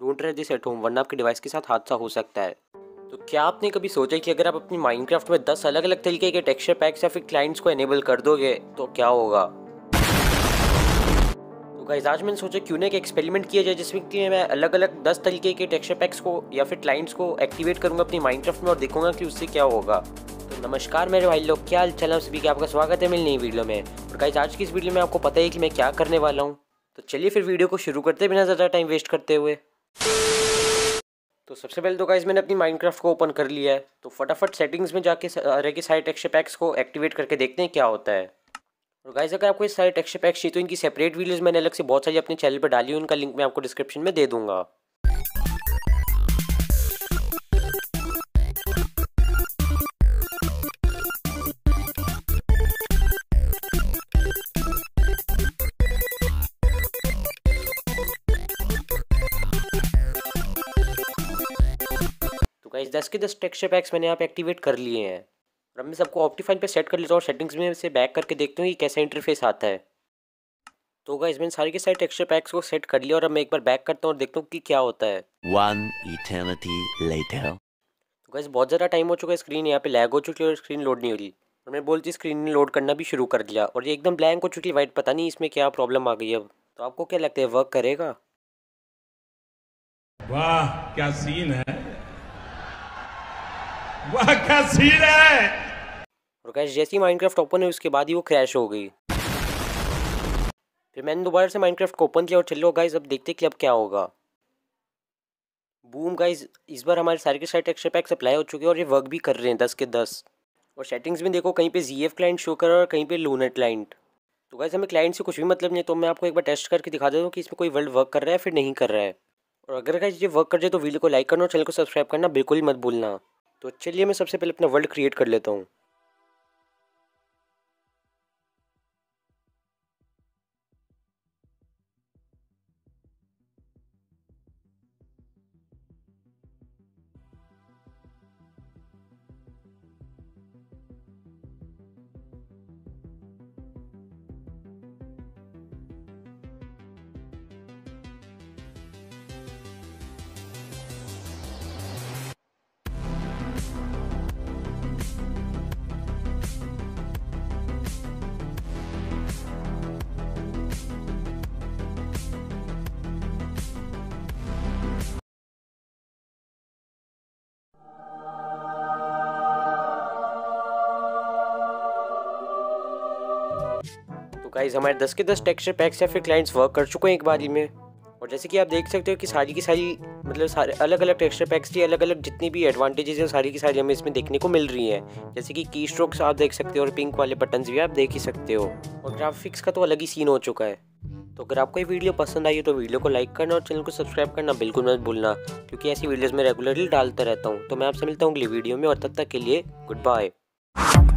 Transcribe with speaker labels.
Speaker 1: Don't try this at home वरना आपके device के साथ हादसा हो सकता है। तो क्या आपने कभी सोचा कि अगर आप अपनी माइनक्राफ्ट में 10 अलग अलग तरीके के टेक्सचर पैक्स या फिर क्लाइंट्स को एनेबल कर दोगे तो क्या होगा। तो गाइस आज मैंने सोचा क्यों ना एक एक्सपेरिमेंट किया जाए जिसमें कि मैं अलग अलग 10 तरीके के टेक्सचर पैक्स को या फिर क्लाइंट्स को एक्टिवेट करूंगा अपनी माइनक्राफ्ट में और देखूंगा कि उससे क्या होगा। तो नमस्कार मेरे भाई लोग, क्या हाल चाल है सभी का, आपका स्वागत है मेरी नई वीडियो में। और गाइस आज की इस वीडियो में आपको पता है कि मैं क्या करने वाला हूँ, तो चलिए फिर वीडियो को शुरू करते बिना ज़्यादा टाइम वेस्ट करते हुए। तो सबसे पहले तो गाइस मैंने अपनी माइनक्राफ्ट को ओपन कर लिया है, तो फटाफट सेटिंग्स में जाके सारे के सारे टेक्सचर पैक्स को एक्टिवेट करके देखते हैं क्या होता है। और गाइस अगर आपको इस सारे टेक्सचर पैक्स चाहिए तो इनकी सेपरेट वीडियोस मैंने अलग से बहुत सारी अपने चैनल पर डाली हुई, उनका लिंक मैं आपको डिस्क्रिप्शन में दे दूंगा। तो गाइस 10 के 10 टेक्सचर पैक्स मैंने यहाँ पे एक्टिवेट कर लिए हैं और अब मैं सबको ऑप्टिफाइन पे सेट कर लेता हूँ और सेटिंग्स में से बैक करके देखते हैं कि कैसा इंटरफेस आता है। तो गाइस मैंने सारे के सारे टेक्सचर पैक्स को सेट कर लिया और अब मैं एक बार बैक करता हूँ और देखता हूँ कि क्या होता है।
Speaker 2: One eternity later.
Speaker 1: तो गाइस बहुत ज़्यादा टाइम हो चुका है, स्क्रीन यहाँ पे लैग हो चुकी है और स्क्रीन लोड नहीं हो रही और मैं बोलती स्क्रीन ने लोड करना भी शुरू कर दिया और ये एकदम ब्लैंक हो चुकी है वाइट, पता नहीं इसमें क्या प्रॉब्लम आ गई है अब। तो आपको क्या लगता है वर्क करेगा?
Speaker 3: वाह क्या सीन है, वाह क्या सीन है।
Speaker 1: और गाइस जैसे ही माइनक्राफ्ट ओपन हुई उसके बाद ही वो क्रैश हो गई। फिर मैंने दोबारा से माइनक्राफ्ट को ओपन किया और चलो गाइस अब देखते कि अब क्या होगा। बूम गाइस, इस बार हमारे सारे के सारे टेक्सचर पैक्स अप्लाई हो चुके हैं और ये वर्क भी कर रहे हैं 10 के 10। और सेटिंग्स में देखो कहीं पे ZF क्लाइंट शो कर रहा है और कहीं पे लूनर क्लाइंट। तो गाइस हमें क्लाइंट से कुछ भी मतलब नहीं, तो मैं आपको एक बार टेस्ट करके दिखा देता हूँ कि इसमें कोई वर्ल्ड वर्क कर रहा है फिर नहीं कर रहा है। और अगर गाइस ये वर्क कर जाए तो वीडियो को लाइक करना और चैनल को सब्सक्राइब करना बिल्कुल ही मत भूलना। तो चलिए मैं सबसे पहले अपना वर्ल्ड क्रिएट कर लेता हूँ। तो गाइस हमारे 10 के 10 टेक्सचर पैक्स या फिर क्लाइंट्स वर्क कर चुके हैं एक बारी में। और जैसे कि आप देख सकते हो कि सारी की सारी मतलब सारे अलग अलग टेक्सचर पैक्स की अलग अलग जितनी भी एडवांटेजेस हैं सारी की सारी हमें इसमें देखने को मिल रही हैं। जैसे कि की स्ट्रोक्स आप देख सकते हो और पिंक वाले बटन्स भी आप देख ही सकते हो और ग्राफिक्स का तो अलग ही सीन हो चुका है। तो अगर आपको ये वीडियो पसंद आई हो तो वीडियो को लाइक करना और चैनल को सब्सक्राइब करना बिल्कुल मत भूलना, क्योंकि ऐसी वीडियोज़ मैं रेगुलरली डालता रहता हूँ। तो मैं आपसे मिलता हूँ अगली वीडियो में और तब तक के लिए गुड बाय।